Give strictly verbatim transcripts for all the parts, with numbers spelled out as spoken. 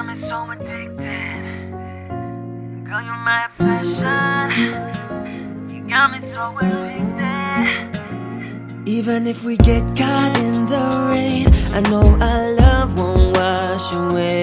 me so addicted. Girl, you're my obsession. You got me so addicted. Even if we get caught in the rain, I know our love won't wash away.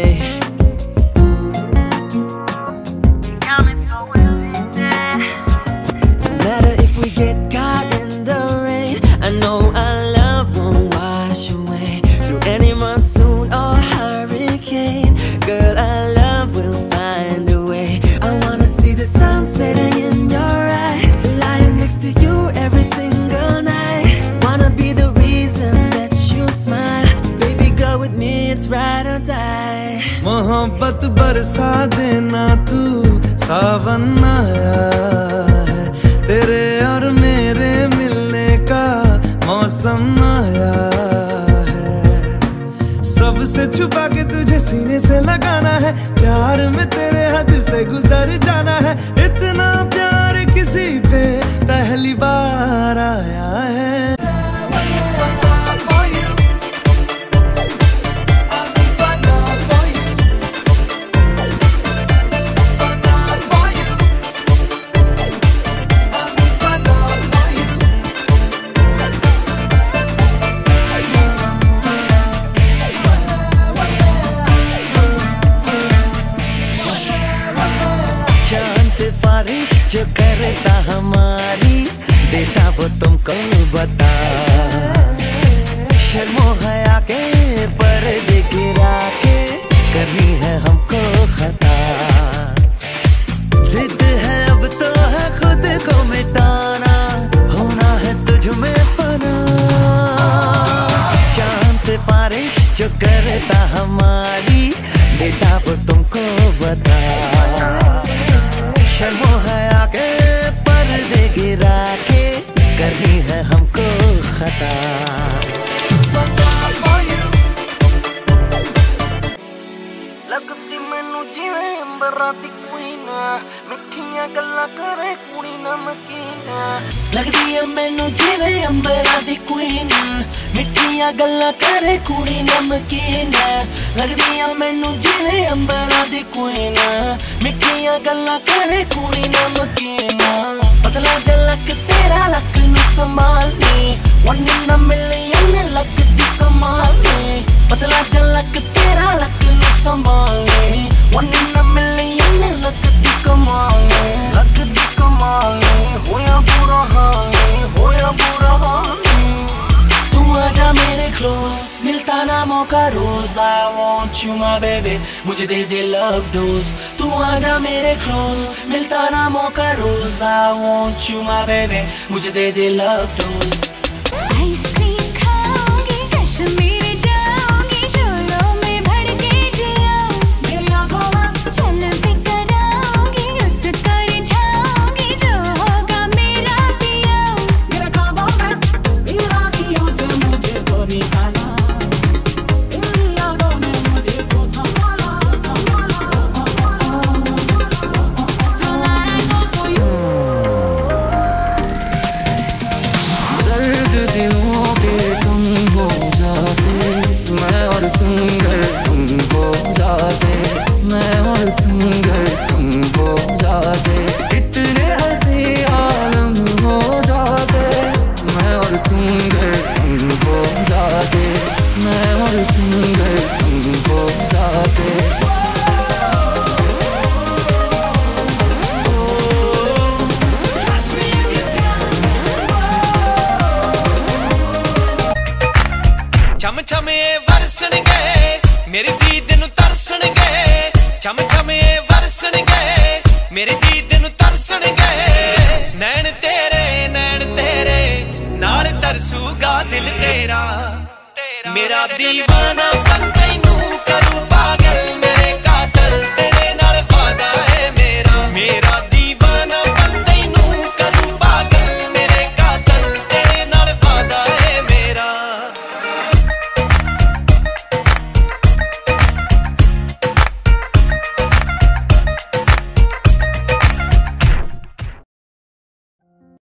You got me so addicted. No matter if we get caught in the rain, I know our love won't wash away. Through any monsoon or hurricane, girl, our love will find a way. I wanna see the sun setting in your eye, lying next to you every single night. Wanna be the reason that you smile. Baby girl, with me it's ride or die. मोहब्बत बरसा देना तू, सावन आया है, तेरे और मेरे मिलने का मौसम आया है। सबसे छुपा के तुझे सीने से लगाना है, प्यार में तेरे हद से गुजर जाना है। इतना प्यार किसी पे पहली बार आया है। जो करता हमारी, देता वो तुमको बता। शर्मो हया के पर्दे गिरा के करनी है हमको खता। जिद है अब तो है खुद को मिटाना, होना है तुझ में फना। चांद से बारिश जो करता हमारी, देता वो तुमको बता। शर्मो हया के पर्दे गिरा के करनी है हमको खता। लगती मैनू जिवें अंबरां दी क्वीन, मिठियां गल्लां करे कुड़ी नमकीन। लगदी है मैनू जिवें अंबरां दी क्वीन, मिठियां गल्लां करे कुड़ी नमकीन। लगदी है मैनू जिवें अंबरां दी क्वीन, मिठियां गल्लां करे कुड़ी नमकीन। पतला झलक तेरा लक नू संभालनी, वन इन अ मिलियन लगदी कमाल नी। पतला झलक तेरा लक नू संभालनी, वन इन अ मिलियन लगदी कमाल नी। लगदी कमाल नी, होया बुरा हाल नी, होया बुरा हाल नी। तू आजा मेरे क्लोज, मिलता ना मौका रोज। I want you my baby, मुझे दे दे love dose। तू आजा मेरे क्लोज, मिलता ना मौका रोज। I want you my baby, मुझे दे दे love dose। आइसक्रीम खाओगी, कश्मीर जाओगी, शोरों में भड़के जियाओ। मेरी आँखों में चल फिकर आओगी, उस कर जाओगी, जो होगा मेरा पियाओ। मेरे ख्वाबों में वीरानियों से मुझे तो निकाला, तेरी यादों ने मुझे तो संभाला, संभाला, संभाला। Don't I go for you? दर्द दिलों के तुम हो जाते, मैं और तुम घर तुम हो जाते, मैं और तुम घर तुम हो जाते। इतने हंसी आलम हो जाते, मैं और तुम घर तुम हो जाते, मैं और तुम घर तुम हो जाते। चम चम ये वरसन गए, मेरे दीद नू तरसन गए। चम चम ये वरसन गए, मेरे दीद नू तरसन गए। नैन तेरे नैन तेरे नाल तरसूगा दिल तेरा, मेरा दीवाना बन तैनू करूँ।